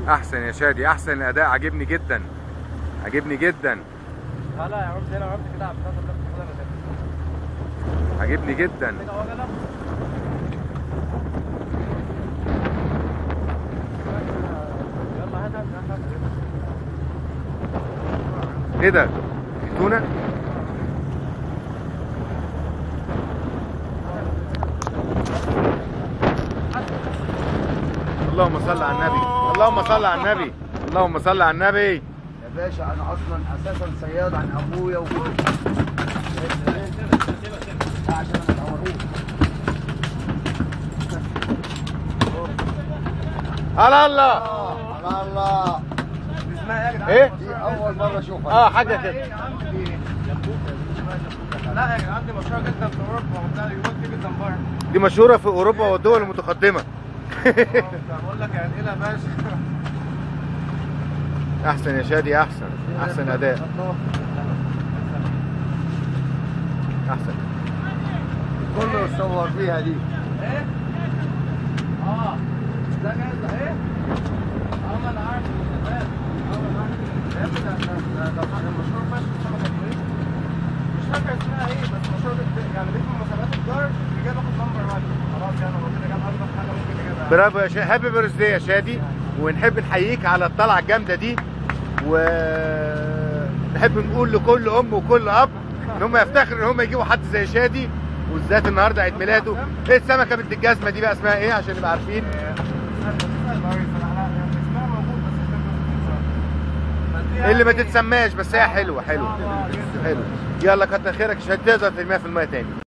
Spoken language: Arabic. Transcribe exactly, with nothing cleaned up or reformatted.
احسن يا شادي، احسن الاداء، عاجبني جدا، عاجبني جدا. لا لا يا عم زي انا عملت كده عشان انا عاجبني جدا. ايه ده؟ في تونة؟ اللهم صل على النبي، اللهم صل على النبي، اللهم صل على النبي. يا باشا انا اصلا اساسا صياد عن ابويا وكده. عشان ما تعوروش. على الله على الله. دي اسمها ايه يا جدعان؟ ايه؟ دي اول مره اشوفها. اه حاجه كده. لا يا جدعان دي مشهوره جدا في اوروبا وبتاع، يقول في جدا بره. دي مشهوره في اوروبا والدول المتقدمه. بقول لك يعني ايه يا باشا. احسن يا شادي، احسن، احسن اداء، احسن. كله يتصور فيها دي. ايه؟ اه ده جاهز ده ايه؟ اه ما انا عارف المسابقات. اه ما انا عارف. يا ابني ده ده ده مشهور فشخ السمكه دي. مش فاكر اسمها ايه بس مشهور جدا يعني، باسم مسابقات الجار اللي جاي باخد نمبر واحد. خلاص يعني ربنا جاب اكبر حاجه ممكن يجيبها. برافو يا شادي، هابي بيرث داي يا شادي، ونحب نحييك على الطلعه الجامده دي، ونحب نقول لكل ام وكل اب ان هم يفتخروا ان هم يجيبوا حد زي شادي، وبالذات النهارده عيد ميلاده. ايه السمكه بنت الجزمه دي بقى اسمها ايه عشان نبقى عارفين؟ اللي ما تتسماش بس هي حلوه حلوه حلوه. يلا كتر خيرك يا شادي، تقدر ترميها في الميه تاني.